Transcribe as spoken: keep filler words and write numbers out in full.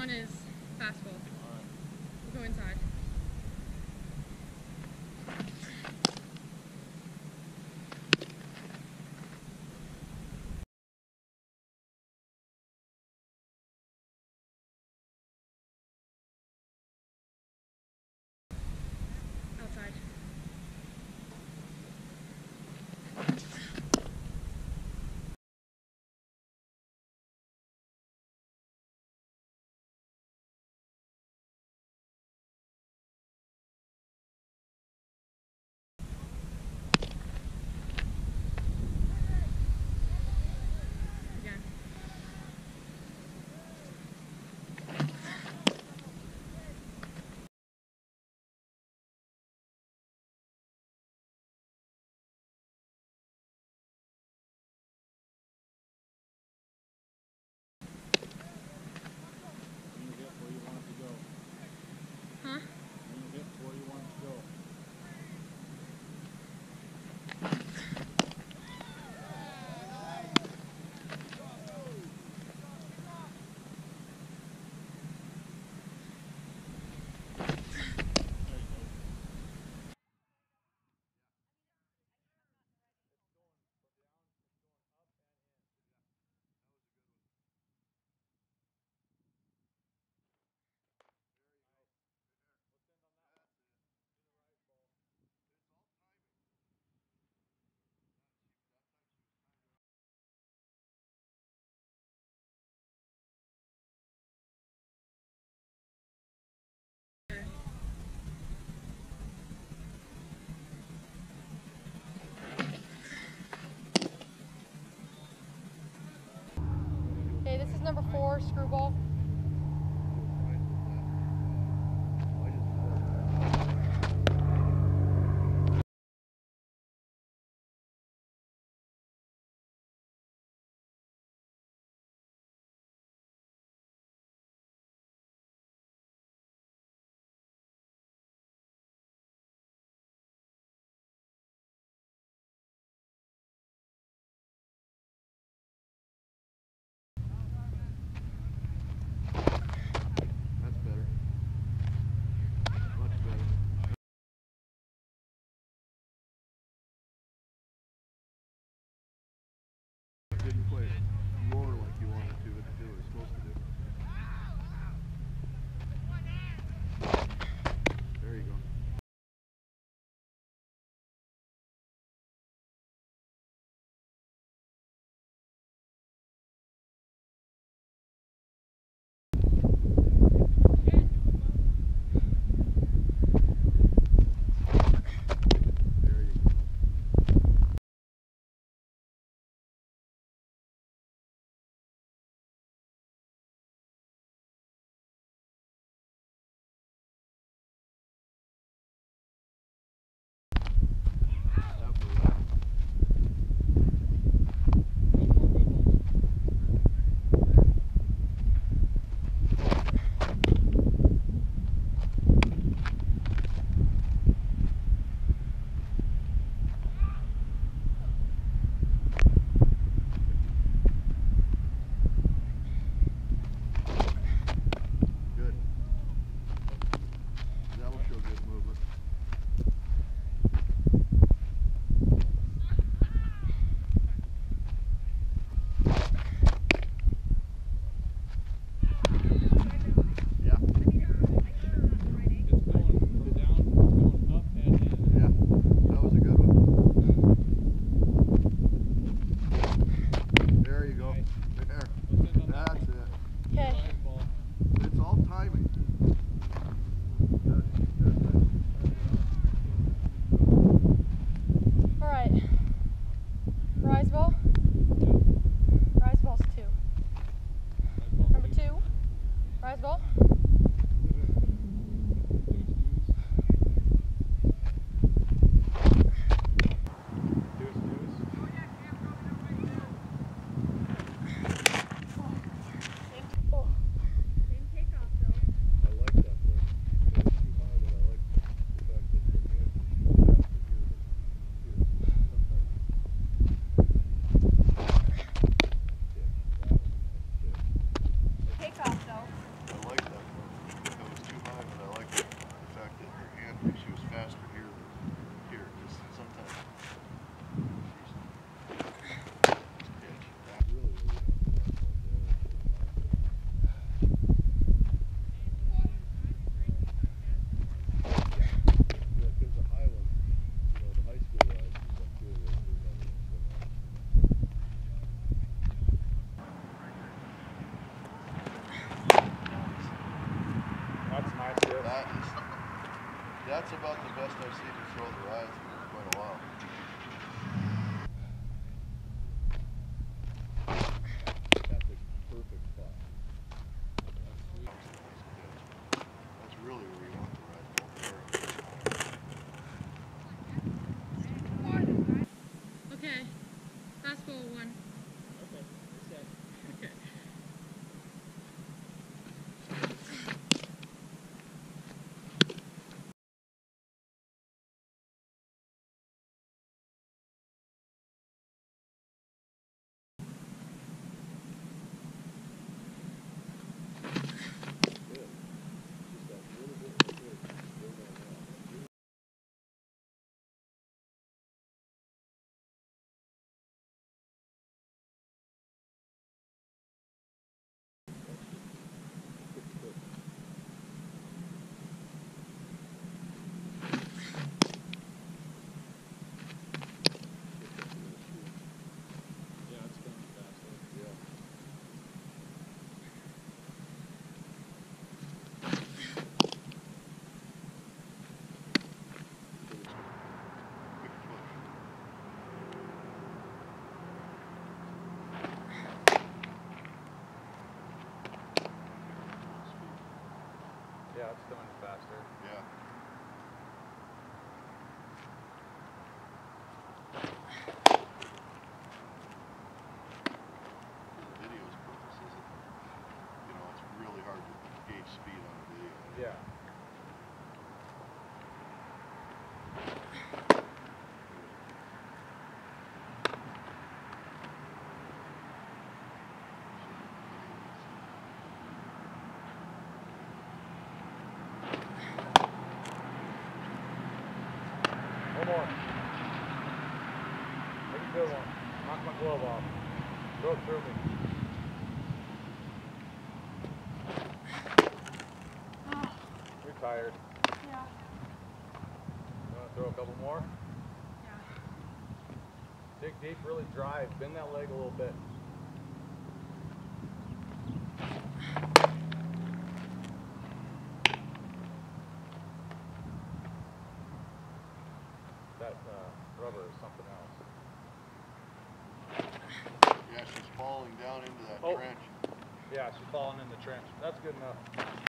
one is fastball. We'll go inside. Outside. Again. Huh? Okay, this is number four, Screwball. that's about the best I've seen him throw the rise in quite a while. That's a perfect spot. That's sweet. That's really where you want the rise ball. Okay. Fastball one. Okay. Set. Okay. Yeah, it's going faster. Yeah. For the video's purposes, it, you know, it's really hard to gauge speed on a video. Yeah. One more. Make a good one. Knock my glove off. Throw it through me. Oh, You're tired. yeah. You want to throw a couple more? Yeah. Dig deep, really drive. Bend that leg a little bit. That uh, rubber is something else. Yeah, she's falling down into that Oh. trench. Yeah, she's falling in the trench. That's good enough.